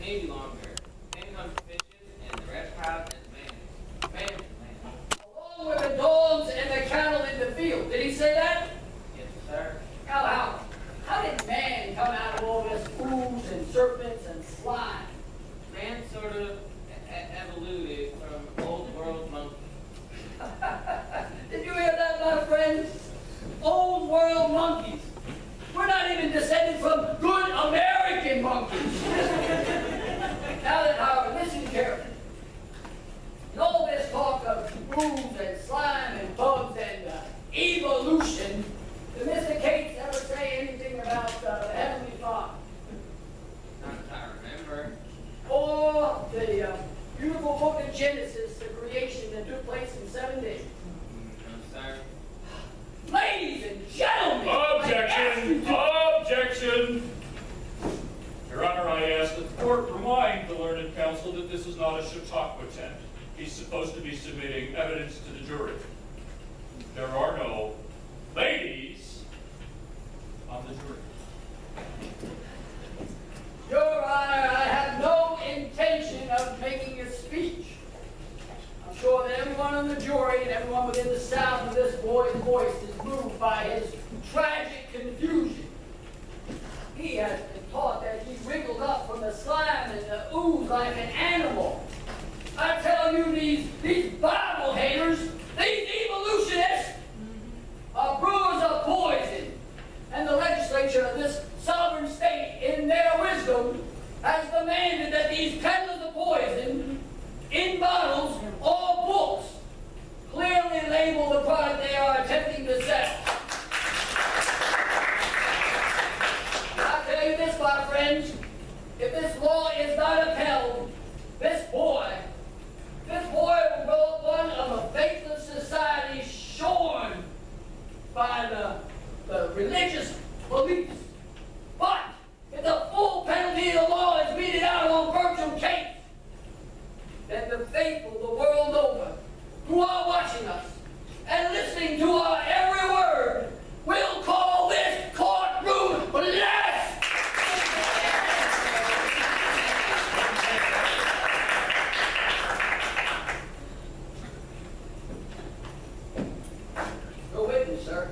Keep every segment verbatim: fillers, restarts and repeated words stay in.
maybe longer. Then comes fishes and the reptiles and man. Man, man. Along with the dogs and the cattle in the field. Did he say that? Yes, sir. Now, how, how did man come out of all this ooze and serpents and slime? Man sort of evoluted from old world monkeys. Did you hear that, my friends? Old world monkeys. We're not even descended from good American monkeys. Now that Howard, listen carefully. In all this talk of ooze and slime and bugs and uh, evolution, did Mister Cates ever say anything about uh, the Heavenly Father? Not that I remember. Or the uh, beautiful book of Genesis, the creation that took place in seven days? No, sir. Ladies and gentlemen! Objection! Objection! Your Honor, I ask that the court remind the learned counsel that this is not a Chautauqua tent. He's supposed to be submitting evidence to the jury. There are no ladies on the jury. Your Honor, I have no intention of making a speech. I'm sure that everyone on the jury and everyone within the sound of this boy's voice is moved by his tragic confusion. He has been taught that he wriggled up from the slime and the ooze like an animal. I tell you, these, these Bible haters, these evolutionists, are brewers of poison. And the legislature of this sovereign state, in their wisdom, has demanded that these peddlers of poison, in bottles or books, clearly label the product they are attempting to sell. I'll tell you this, my friends, if this law is not upheld, this boy, this boy will grow up one of a faithless society shorn by the, the religious beliefs. But if the full penalty of the law is meted out on Bertram Cates, then the faithful the world over, who are watching us and listening to our every word, will call this courtroom blessed! Go witness, sir.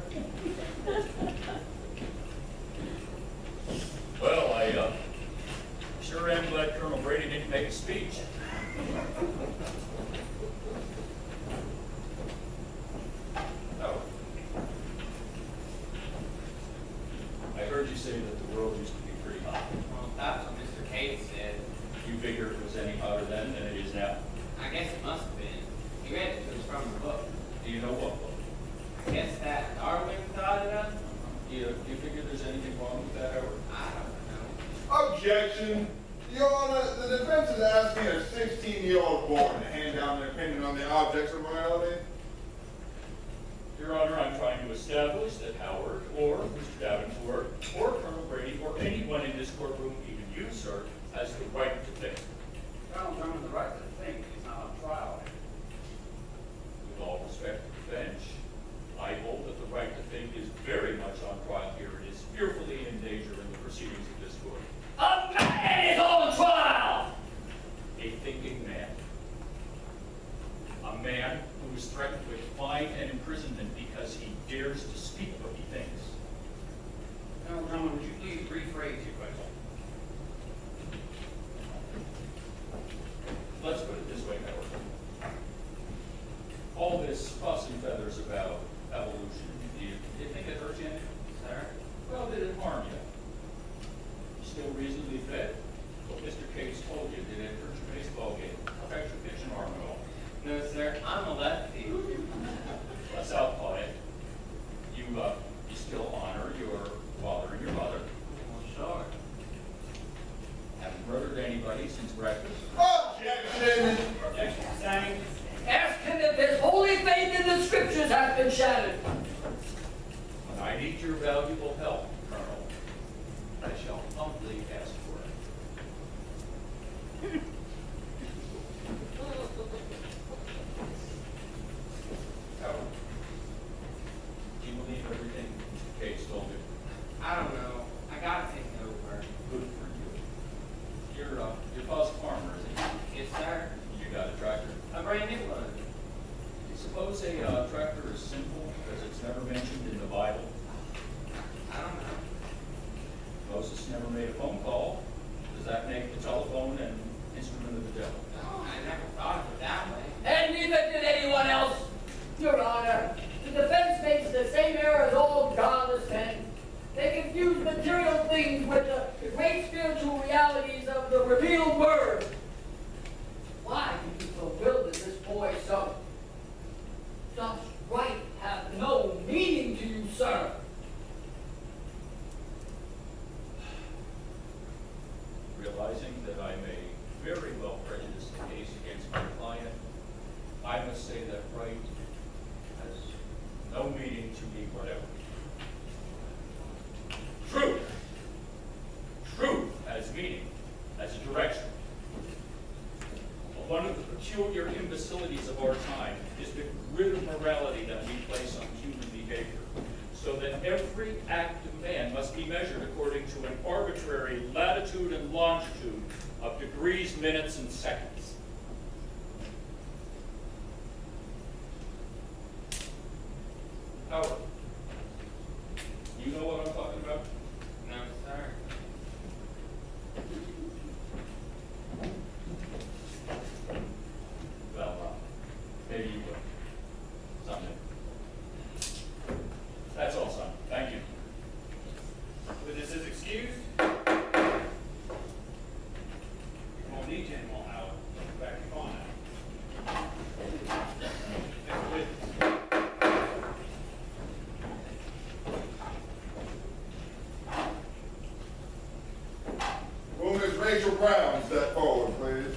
Well, I uh, sure am glad Colonel Brady didn't make a speech. Oh. I heard you say that the world used to be pretty hot. Well, that's what Mister Cates said. You figure it was any hotter then than it is now? I guess it must have been. He read it from the book. Do you know what book? I guess that Darwin thought it up. Do you, do you figure there's anything wrong with that, Howard? I don't know. Objection. Your Honor, the defense is asking a sixteen-year-old boy to hand down their opinion on the objects of morality. Your Honor, I'm trying to establish that Howard, or Mister Davenport, or Colonel Brady, or anyone in this courtroom, even you, sir, has the right to think. Colonel Drummond, the right to think is not on trial. With all respect to the bench, I hold that the right to think is very much on trial here. It is fearfully in danger in the proceedings of this court. A man is on trial! A thinking man. A man who is threatened with fine and imprisonment because he dares to speak what he thinks. Colonel Drummond, would you please rephrase your question? Let's put it this way, Howard. All this fuss and feathers about evolution, do you, do you think it hurt you any? Sir? Well, did it harm you? You still reasonably fed? What Mister Cates told you, did it hurt your baseball game? Affect your pitching arm at all? No, sir. I'm a lefty. A southpaw, eh? You, uh, you still honor your father and your mother? Well, sure. Haven't murdered anybody since breakfast? Objection. Objection. Thanks. Ask him if his holy faith in the scriptures has been shattered. I need your valuable help, Colonel. I shall humbly ask for it. Howard, do you believe everything Mister Cates told you? I don't know. I gotta think it over. Good for you. Your, uh, your cost farmer, is he? Yes, sir. You got a tractor? A brand new one. Do you suppose a uh, tractor is sinful because it's never mentioned in the Bible? I don't know. Moses never made a phone call. Does that make the telephone an instrument of the devil? Oh, I never thought of it that way. And neither did anyone else, Your Honor. The defense makes the same error as all godless men. They confuse material things with the, the great spiritual realities of the revealed word. Why do you bewilder this boy so? Such right have no meaning to you, sir. Realizing that I may very well prejudice the case against my client, I must say that right has no meaning to me whatever. Truth. Truth has meaning, has a direction. But one of the peculiar imbecilities of our time is the grid of morality that we place on human behavior, so that every act of man must be measured according to an arbitrary latitude and longitude of degrees, minutes, and seconds. Howard, you know what I'm talking about? No, sir. Well, uh, maybe you will. Someday. That's all, son. Thank you. Witness is excused. You won't need to anymore, Howard. Back to your phone now. Next witness. Will Miss Rachel Brown step forward, please?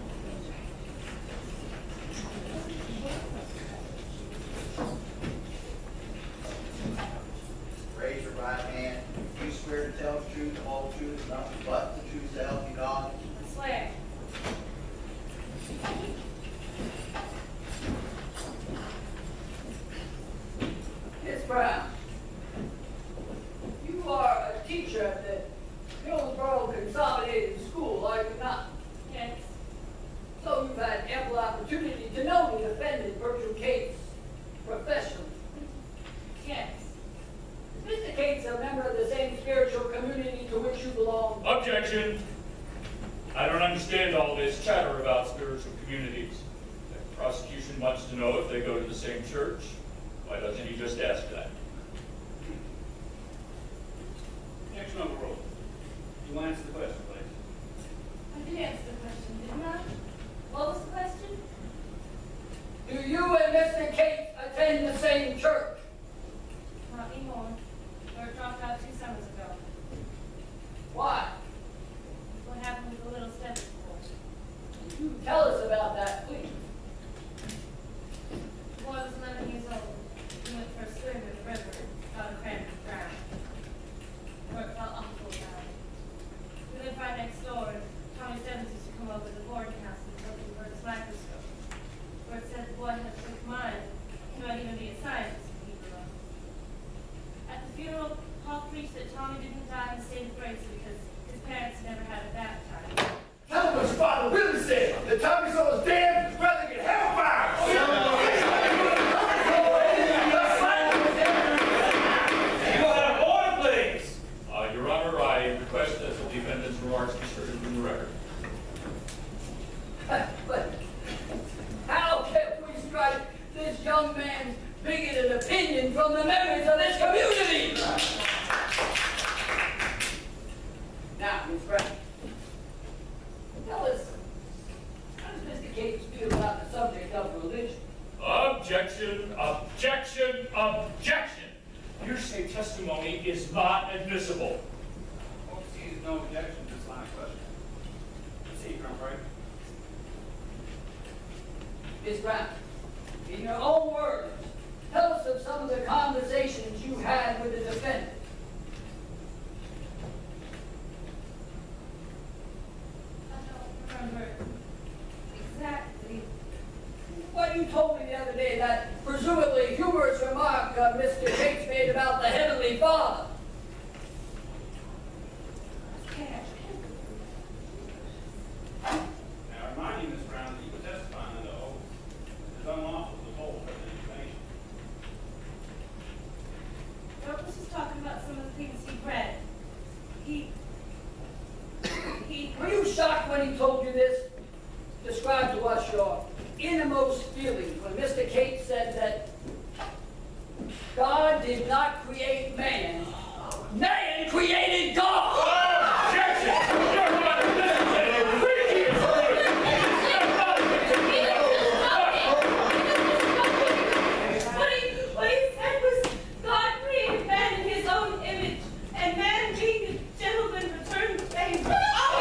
Raise your right hand. You swear to tell the truth, the whole truth, and nothing but the truth to help you God. I swear. Miss Brown, you are a teacher at the Hillsboro Consolidated School, are you not? Yes. So you've had ample opportunity to know the defendant, Virgil Cates, professionally. Yes. Is Mister Cates a member of the same spiritual community to which you belong? Objection! I don't understand all this chatter about spiritual communities. The prosecution wants to know if they go to the same church. Why doesn't he just ask that? Action on the roll. You answer the question, please. I did answer the question, didn't I? What was the question? Do you and Mister Cates attend the same church? Not anymore. We were dropped out two summers ago. Why? What happened with the little Stebbins boy? You tell us about that, please. The boy was eleven years old. He went for a swim in the river, got a cramp and drowned. Work felt awful about it. We lived right next door, and Tommy Stebbins used to come over to the boarding house and look at Bert's microscope. Bert said the boy had a quick mind. He might even be a scientist when he grew up. At the funeral, Paul preached that Tommy didn't die in a state of grace because his parents never had a baptized. Tell him what your father really said. That Tommy saw his dad, his brother get hellfire. You will have order, please. Uh, Your Honor, I request that the defendant's remarks be stricken from the record. But how can we strike this young man's bigoted opinion from the memories of this community? Now, Miss Brown, tell us, how does Mister Cates feel about the subject of religion? Objection, objection, objection! Hearsay testimony is not admissible. Hope sees no objection to this line of question. Proceed, Colonel Frank. Miss Brown, in your own words, tell us of some of the conversations you had with the defendant. I don't remember exactly. What you told me the other day, that presumably humorous remark uh, Mister Cates made about the Heavenly Father. Cash. when he told you this? Describe to us your innermost feelings when Mister Cates said that God did not create man, man created God! Objection! Your Honor, this is an egregious What he, what he said was, God created man in his own image, and man being a gentleman returned favor.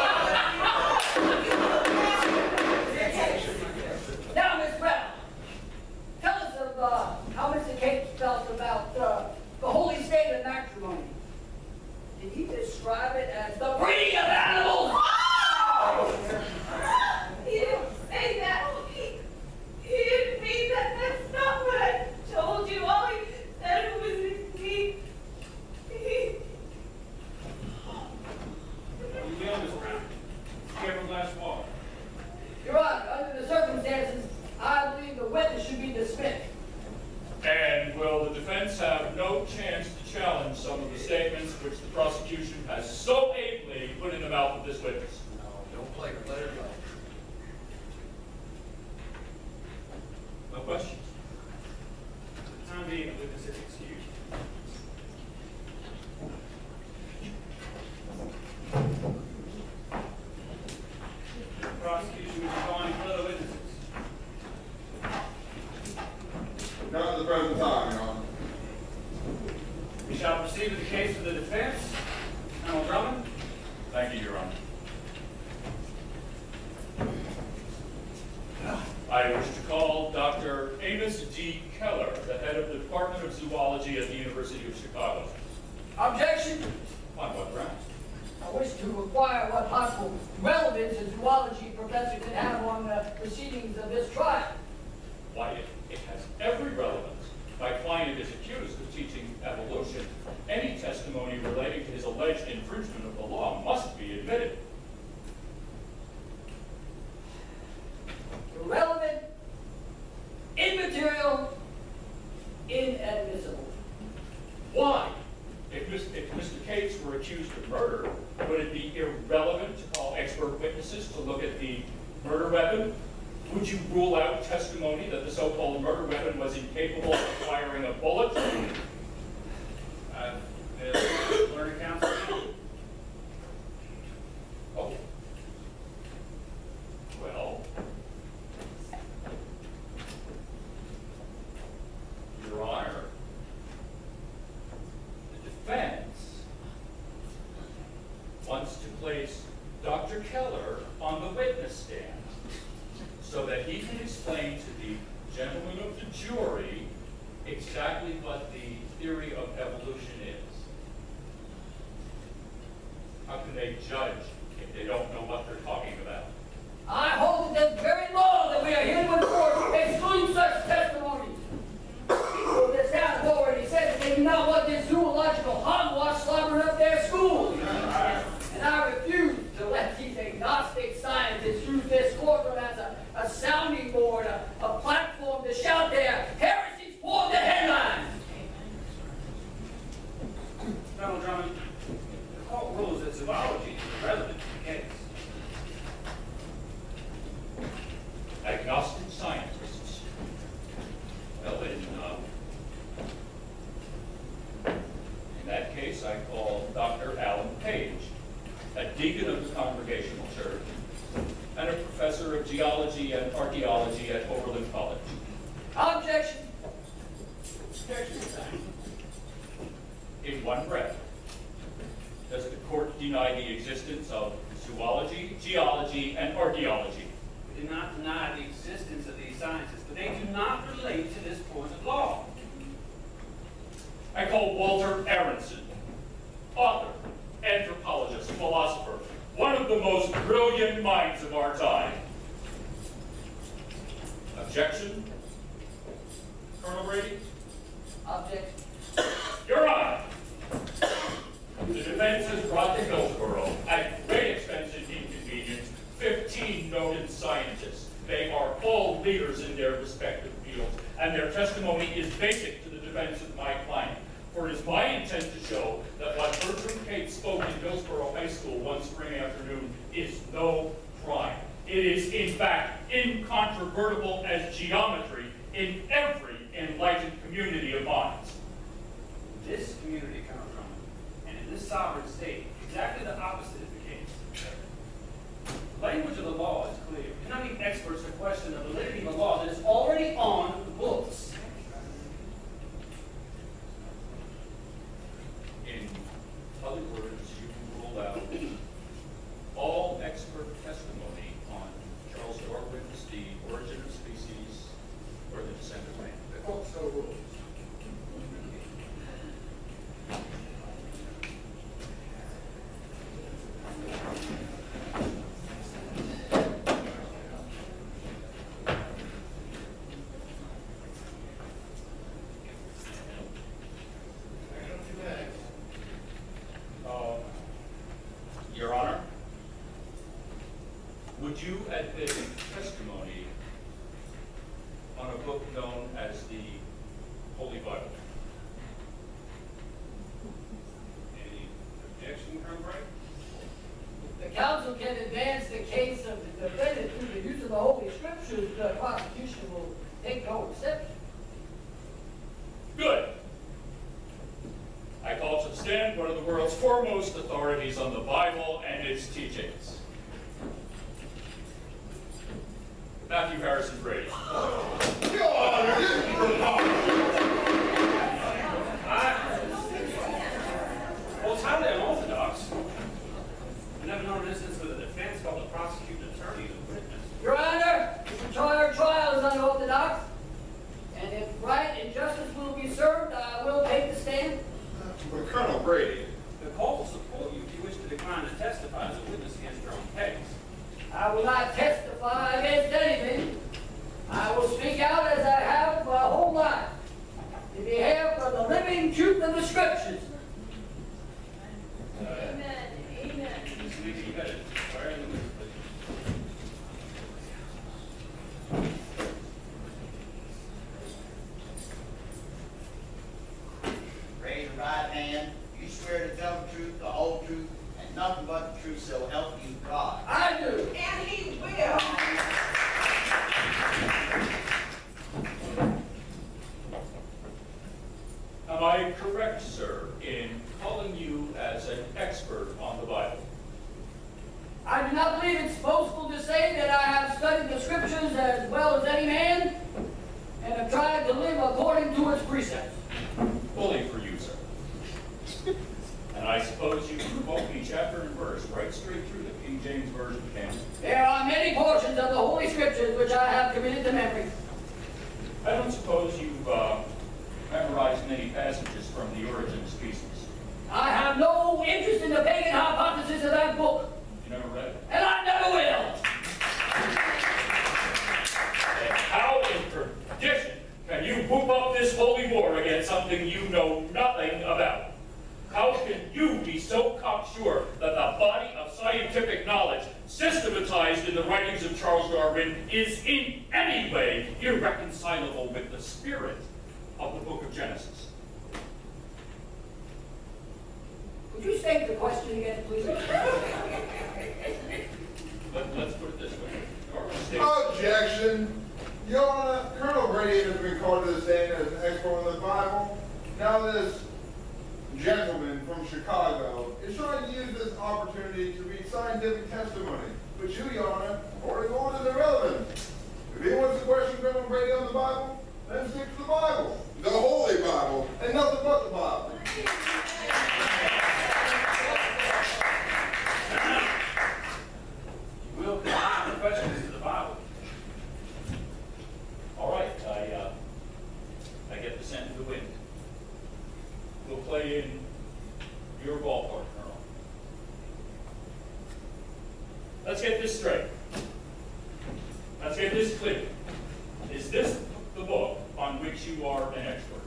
Now, Miss Brown, tell us of uh, how Mister Cates felt about uh, the holy state of matrimony. Did he describe it as the breeding of animals? He didn't say that. He, he didn't mean that. That's not what I told you. All he said was he, he, You will, Miss Brown. Give her a glass of water. Your Honor, under the circumstances, I believe the witness should be dismissed. And will the defense have no chance to challenge some of the statements which the prosecution has so ably put in the mouth of this witness? No, don't play her, let her go. No questions? For the time being, the witness is excused. The prosecution would be calling for other witnesses. None at the present time, Your Honor. We shall proceed with the case for the defense. Colonel Drummond. Thank you, Your Honor. I wish to call Doctor Amos D. Keller, the head of the Department of Zoology at the University of Chicago. Objection. On what grounds? I wish to inquire what possible relevance a zoology professor could have on the proceedings of this trial. Why, it, it has every relevance. My client is accused of teaching evolution. Any testimony relating to his alleged infringement of the law must be admitted. Irrelevant, immaterial, inadmissible. Why? If, Mister if Mister Cates were accused of murder, would it be irrelevant to call expert witnesses to look at the murder weapon? Would you rule out testimony that the so-called murder weapon was incapable of firing a bullet? Uh, the learned counsel. Oh. Well. Your Honor, the defense wants to place Doctor Keller on the witness stand so that he can explain to the gentlemen of the jury exactly what the theory of evolution is. How can they judge if they don't know what they're talking about? I hold that this very law that we are here to enforce excludes such testimony. People this has already said that they do not want this zoological hogwash slobbering up their schools. And I refuse to let these agnostic scientists use this courtroom as a, a sounding board, a, a platform to shout their heresies for the headlines. Colonel Drummond, the court rules that zoology is irrelevant to the case. Agnostic scientists. Well, in, uh, in that case, I call Doctor Alan Page, a deacon of the Congregational Church, and a professor of geology and archaeology at Oberlin College. Objection. In one breath, does the court deny the existence of zoology, geology, and archaeology? We do not deny the existence of these sciences, but they do not relate to this point of law. I call Walter Aronson, author, anthropologist, philosopher, one of the most brilliant minds of our time. Objection? Colonel Brady? Objection. Your Honor, the defense has brought to Hillsboro, at great expense and inconvenience, fifteen noted scientists. They are all leaders in their respective fields, and their testimony is basic to the defense of my client. For it is my intent to show that what Bertram Cates spoke in Hillsboro High School one spring afternoon is no crime. It is, in fact, incontrovertible as geometry in every enlightened community of minds. This community, Colonel Drummond, and in this sovereign state, exactly the opposite is the case. The language of the law is clear. Do not need experts to question the validity of a law that is already on the books. In other words, you rule out all expert testimony on Charles Darwin's The Origin of Species or The Descent of Man. The court so rules. Uh, Your Honor, would you admit testimony on a book known as the Holy Bible? Any objection, Colonel Bright? The counsel can advance the case of the defendant through the use of the Holy Scriptures. The prosecution will take no exception. Good. I call to stand one of the world's foremost authorities on the Bible and its teachings. Matthew Harrison Brady. Your Honor, this is preposterous. I, well, it's highly unorthodox. I've never known an instance where the defense called the prosecuting attorney as a witness. Your Honor, the entire trial is unorthodox, and if right and justice will be served, I will take the stand. But Colonel Brady, The court will support you if you wish to decline to testify as a witness against your own case. I will not testify against anything. I will speak out as I have my whole life, in behalf of the living truth of the Scriptures. Amen. Amen. Miz Leakey, you better swear in the witness, please. Raise your right hand. You swear to tell the truth, the whole truth, and nothing but the truth, so help you God. I do. And he will. Am I correct, sir, in calling you as an expert on the Bible? I do not believe it's boastful to say that I have studied the Scriptures as well as any man, and have tried to live according to its precepts. Bully for you, sir. And I suppose you can quote me chapter and verse right straight through the King James Version canon. There are many portions of the Holy Scriptures which I have committed to memory. I don't suppose you've uh, memorized many passages from The Origin of Species. I have no interest in the pagan hypothesis of that book, You never read it? and I never will. And how in perdition can you whoop up this holy war against something you know nothing about? How can you be so cocksure that the body of scientific knowledge systematized in the writings of Charles Darwin is in any way irreconcilable with the spirit of the book of Genesis? Would you state the question again, please? Let, let's put it this way. Darwin states- objection. Your Honor, Colonel Brady has been called to the stand as an expert on the Bible. Now this gentleman from Chicago is trying to use this opportunity to read scientific testimony, which you, Your Honor, already ruled is irrelevant. If he wants to question Colonel Brady on the Bible, then stick to the Bible, the Holy Bible, and nothing but the Bible. You will confine the questions to the Bible. All right, I, uh, I get the scent of the wind. We'll play in your ballpark, Colonel. Let's get this straight. Let's get this clear. Is this the book on which you are an expert?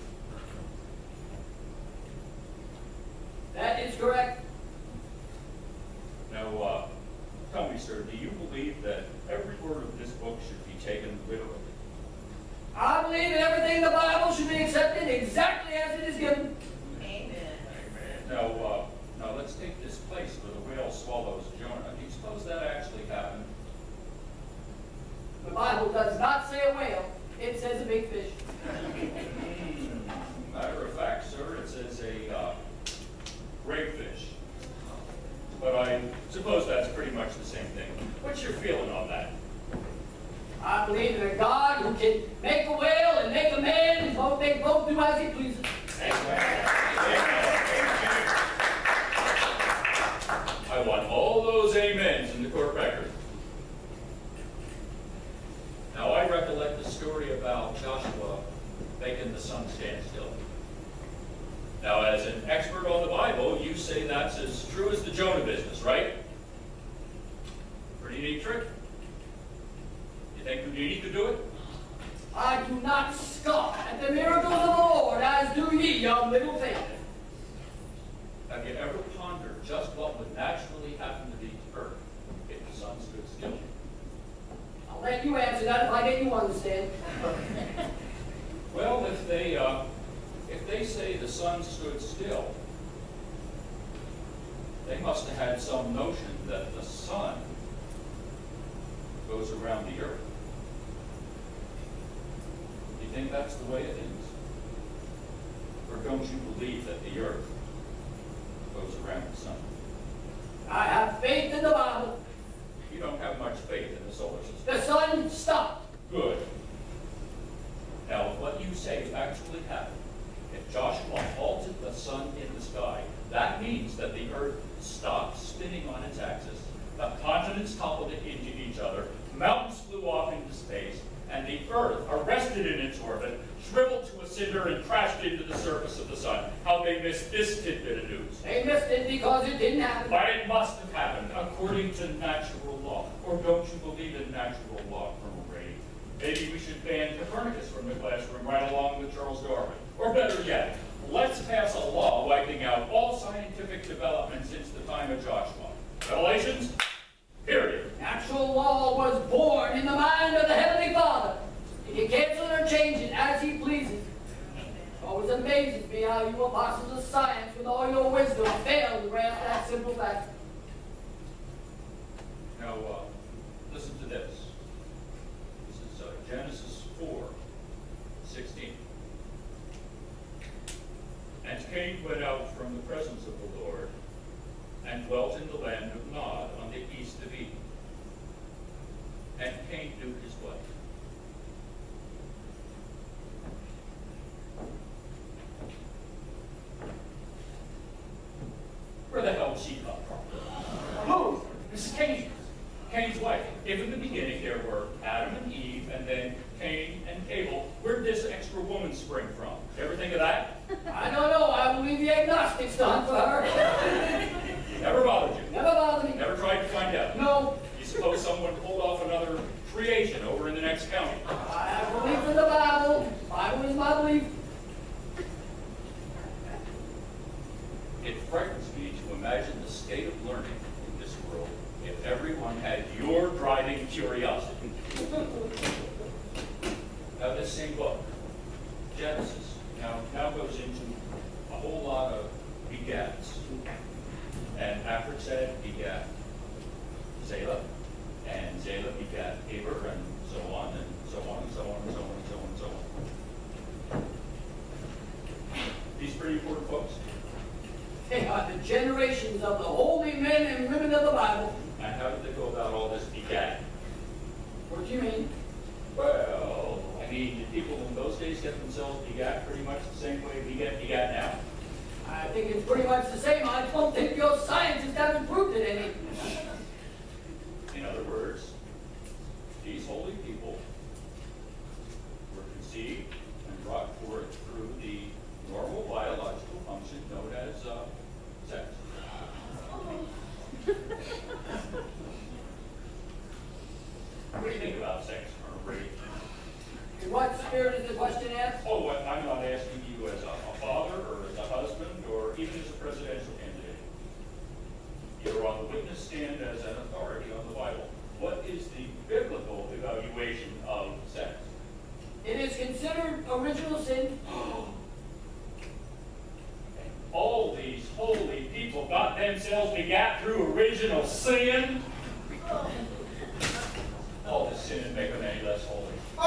That is correct. Now, uh, tell me, sir, do you believe that every word of this book should be taken literally? I believe that everything in the Bible should be accepted exactly as it is given. Amen. Now, uh, now let's take this place where the whale swallows Jonah. Do you suppose that actually happened? not say a whale. It says a big fish. Matter of fact, sir, it says a uh, great fish. But I suppose that's pretty much the same thing. What's your feeling on that? I believe in a God who can make a whale and make a man, and both they both do as he pleases. Amen. I want all those amens in the court record. Now, I recollect the story about Joshua making the sun stand still. Now, as an expert on the Bible, you say that's as true as the Jonah business, right? Pretty neat trick. You think Houdini could do it? I do not scoff at the miracles of the Lord, as do ye, young little faith. Have you ever pondered just what would naturally happen to the earth if the sun stood still? I'll let you answer that if I get you understand. Well, if they, uh, if they say the sun stood still, they must have had some notion that the sun goes around the earth. Do you think that's the way it is? Or don't you believe that the earth goes around the sun? I have faith in the Bible. You don't have much faith in the solar system. The sun stopped. Good. Now, if what you say actually happened, if Joshua halted the sun in the sky, that means that the earth stopped spinning on its axis, the continents toppled it into each other, mountains flew off into space, and the earth, arrested in its orbit, shriveled to a cinder and crashed into the surface of the sun. How they missed this tidbit of news. They missed it because it didn't happen. But it must have happened according to natural law. Or don't you believe in natural law, Colonel Brady? Maybe we should ban Copernicus from the classroom right along with Charles Darwin. Or better yet, let's pass a law wiping out all scientific development since the time of Joshua. Revelations? Period. Natural law was born in the mind of the Heavenly Father. He can cancel it or change it as he pleases. It always amazes me how you apostles of science, with all your wisdom, fail to grasp that simple fact. Now, uh, listen to this. This is uh, Genesis four, sixteen. And Cain went out from the presence of the Lord and dwelt in the land of Nod on the east of Eden. And Cain knew his wife. Where the hell did she come from? Who? This is Cain. Cain's wife. If in the beginning there were Adam and Eve, and then Cain and Abel, where did this extra woman spring from? You ever think of that? I don't know. I will leave the agnostics to hunt for her. Never bothered you? Never bothered me. Never tried to find out? No. You suppose someone pulled off another creation over in the next county? I have belief in the Bible. Bible is my belief. It frightens me to imagine the state of learning in this world if everyone had your driving curiosity. Now, this same book, Genesis, now, now goes into a whole lot of begats. And after it said begat Zela, and Zela begat Eber, and so on, and so on, and so on, and so on, and so on, and so on. These pretty important folks. They are the generations of the holy men and women of the Bible. And how did they go about all this begat? What do you mean? Well, I mean, did people in those days get themselves begat pretty much the same way we get begat now? I think it's pretty much the same. I don't think your scientists haven't proved it any. In other words, these holy people were conceived and brought forth through the normal biological function known as uh, sex. What do you think about sex, Colonel Brady? In what spirit is the question asked? Oh, what, I'm not asking you as a, a father or as a husband or even as a presidential candidate. You're on the witness stand as an authority on the Bible. What is the biblical evaluation of sex? It is considered original sin. All these holy people got themselves begat through original sin. All this sin didn't make them any less holy.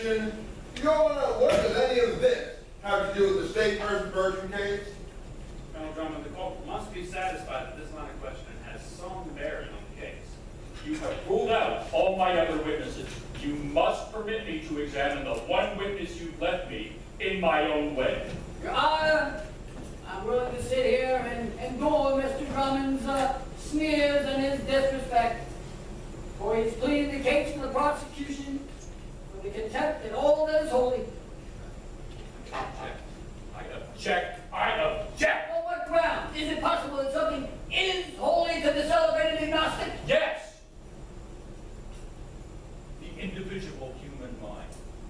Objection. Your Honor, what does any of this have to do with the State versus Bertram case? Colonel Drummond, the court must be satisfied that this line of questioning has some bearing on the case. You have ruled out all my other witnesses. You must permit me to examine the one witness you left me in my own way. Your Honor, I'm willing to sit here and endure Mister Drummond's uh, sneers and his disrespect, for he's pleading the case for the prosecution for the contempt and all that is holy. Object. I object. I object. On what grounds? Is it possible that something is holy to the celebrated agnostic? Yes. The individual human mind.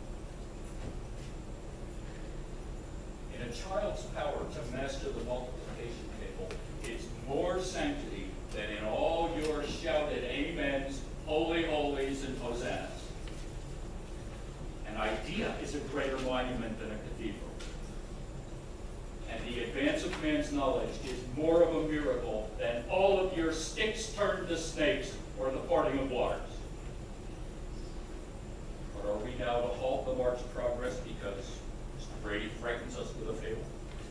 In a child's power to master the multiplication table is more sanctity than in all your shouted amens, holy holies, and hosannas. An idea is a greater monument than a cathedral. And the advance of man's knowledge is more of a miracle than all of your sticks turned to snakes or the parting of waters. But are we now to halt the march of progress because Mister Brady frightens us with a fable?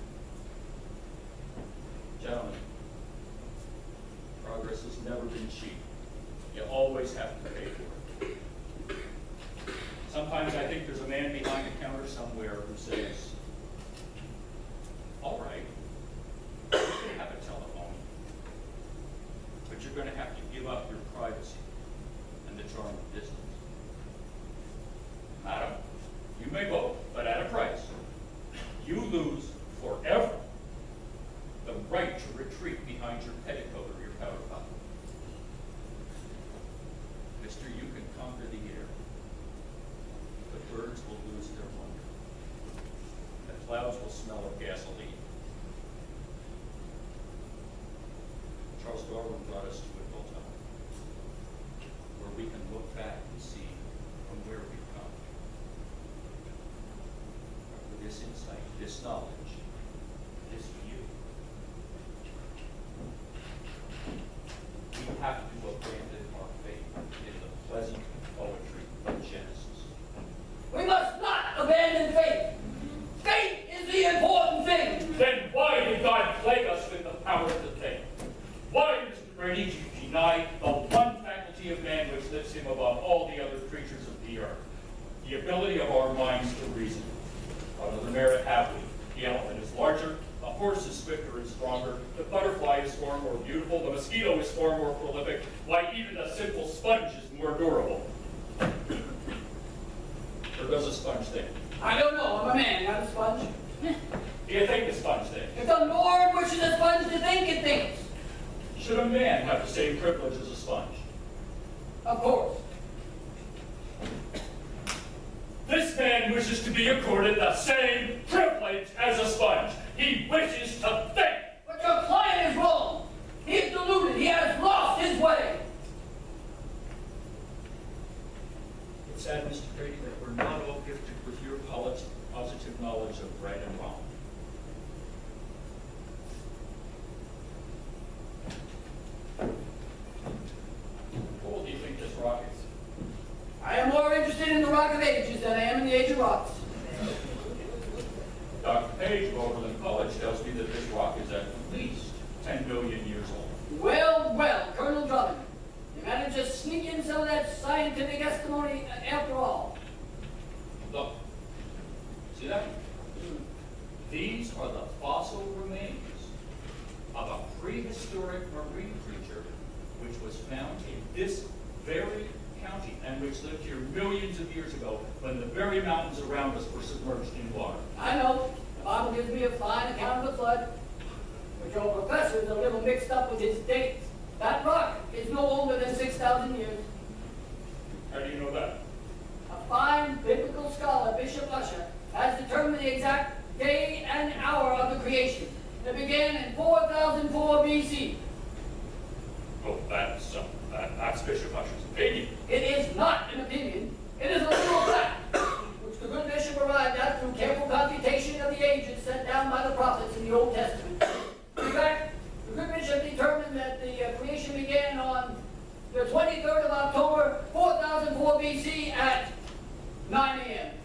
Gentlemen, progress has never been cheap. You always have to pay for it. Sometimes I think there's a man behind the counter somewhere who says, all right, you can have a telephone, but you're going to have to give up your privacy and the charm of distance. Madam, you may vote, but at a price. You lose forever the right to retreat behind your petticoat or your powder puff. Mister, you can conquer the air, but birds will lose their wonder. The clouds will smell of gasoline. Charles Darwin brought us to a hilltop where we can look back and see from where we've come. With this insight, this knowledge, this view, we have to abandon our faith in the pleasant poetry of Genesis. We must not abandon faith. Faith is the important thing. Then why did God plague us with the power to think? Why, Mister Brady, did you deny the one faculty of man which lifts him above all the other creatures of the earth? The ability of our minds to reason. What other merit have we? The elephant is larger, the horse is swifter and stronger, the butterfly is far more beautiful, the mosquito is far more prolific, why even a simple sponge is more durable. Or does a sponge think? I don't know. I'm a man, not a sponge. Do you think the sponge thinks? If the Lord wishes a sponge to think, it thinks. Should a man have the same privilege as a sponge? Of course. This man wishes to be accorded the same privilege as a sponge. He wishes to think. But your client is wrong. He is deluded. He has lost his way. It's sad, Mister Brady, that we're not all gifted with your positive knowledge of right and wrong. How old do you think this rock is? I am more interested in the Rock of Ages than I am in the Age of Rocks. Doctor Page of Oberlin College tells me that this rock is at least ten million years old. Well, well, Colonel Drummond, you managed to sneak in some of that scientific testimony after all. Look, see that? These are the fossil remains of a prehistoric marine creature which was found in this very county and which lived here millions of years ago when the very mountains around us were submerged in water. I know. The Bible gives me a fine account of the flood, but your professor is a little mixed up with his dates. That rock is no older than six thousand years. How do you know that? A fine biblical scholar, Bishop Usher, has determined the exact day and hour of the creation. It began in four thousand four B C. Oh, that's, uh, that, that's Bishop Usher's opinion. It is not an opinion. It is a literal fact, which the good bishop arrived at through careful computation of the ages set down by the prophets in the Old Testament. In fact, the good bishop determined that the uh, creation began on the twenty-third of October, four thousand four B C at nine A M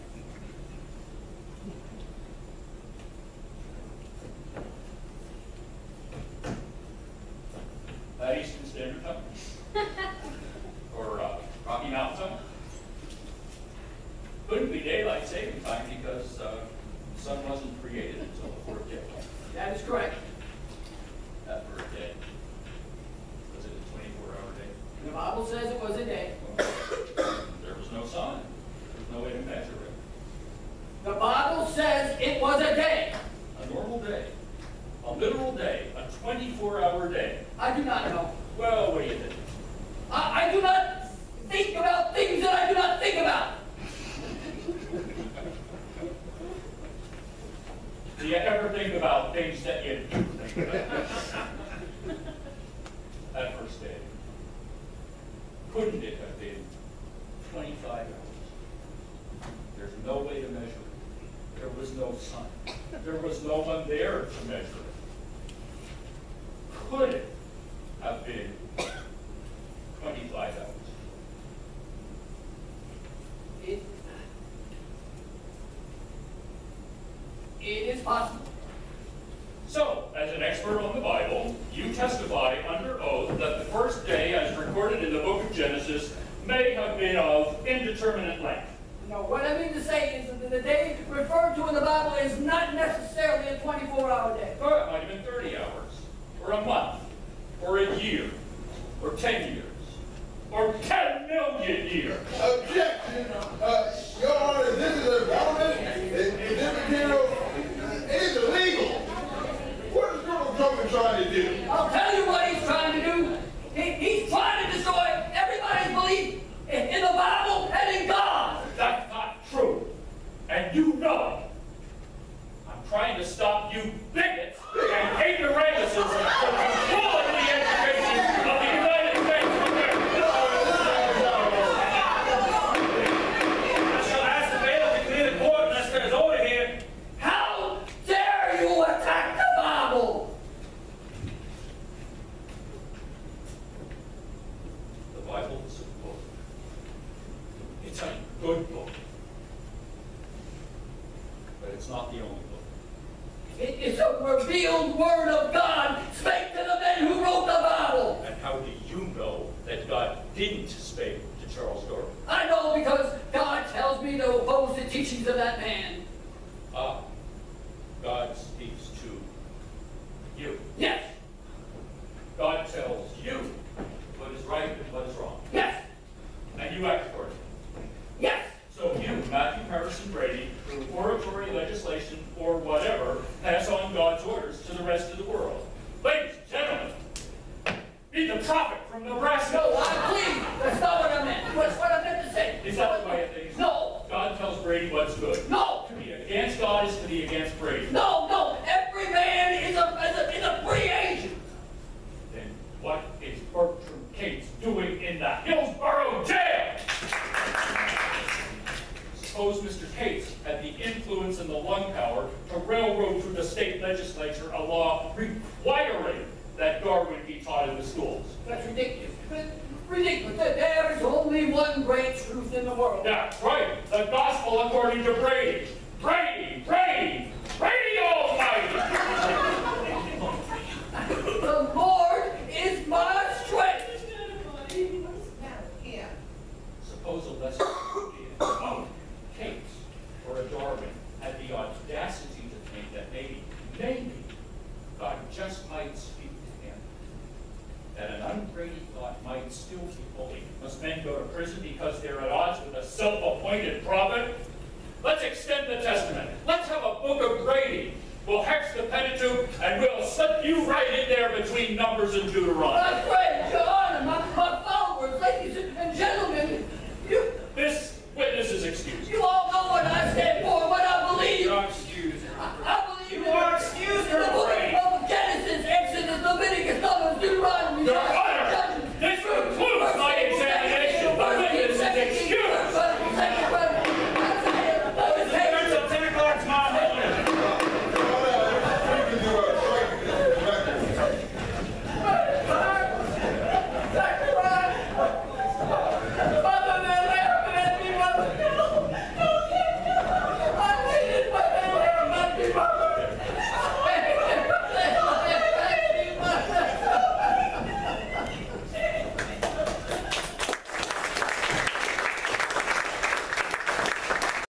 Couldn't be daylight saving time because uh, the sun wasn't created until the fourth day. That is correct. That first day. Was it a twenty-four hour day? The Bible says it was a day. There was no sun. There was no way to measure it. The Bible says it was a day. A normal day. A literal day. A twenty-four hour day. I do not know. Well, what do you think? I, I do not think about things that I do not think about. Do you ever think about things that you do think about? That first day. Couldn't it have been twenty-five hours? There's no way to measure it. There was no sun. There was no one there to measure it. Could it have been twenty-five hours? It, it is possible. So, as an expert on the Bible, you testify under oath that the first day, as recorded in the book of Genesis, may have been of indeterminate length. No, what I mean to say is that the day referred to in the Bible is not necessarily a twenty-four hour day. Or it might have been thirty hours, or a month, or a year, or ten years, or ten million years. Objection! Uh, Your Honor, this is a government. It, it, this material is illegal. What is Colonel Drummond trying to do? I'll tell you what he's trying to do. He, he's trying to destroy everybody's belief in, in the Bible and in God. That's not true. And you know it. I'm trying to stop you bigots and ignoramuses from controlling the education of the United States of America. I shall ask the bailiff to clear the court unless there is order here. How dare you attack the Bible? The Bible is a book. It's a good book. But it's not the only book. It is a revealed word of God spake to the men who wrote the Bible. And how do you know that God didn't speak to Charles Darwin? I know because God tells me to oppose the teachings of that man. Ah, God speaks to you. Yes, God tells you what is right and what is wrong. yes, And you act accordingly. yes. So you, Matthew Harrison Brady, through oratory legislation or whatever, pass on God's orders to the rest of the world. Ladies and gentlemen, be the prophet from Nebraska. No, I please. That's not what I meant. That's what I meant to say. Is that the way of things? No, God tells Brady what's good. no, To be against God is to be against Brady. no, no. Every man is a, is a, is a free agent. Then what is Bertram Cates doing in the Hillsboro jail? Suppose Mister Cates had the influence and the lung power to railroad through the state legislature a law requiring that Darwin be taught in the schools. That's ridiculous. Ridiculous. There is only one great truth in the world. That's right, the gospel according to Brady. Brady, Brady, Brady Almighty! The Lord is my strength. Now, here. Suppose a lesser European, Cates or a Darwin, had the audacity to think that maybe, maybe, God just might speak to him. That an unbrady thought might still be holy. Must men go to prison because they're at odds with a self-appointed prophet? Let's extend the Testament. Let's have a book of Brady. We'll hex the Pentateuch and we'll slip you right in there between Numbers and Deuteronomy. That's great.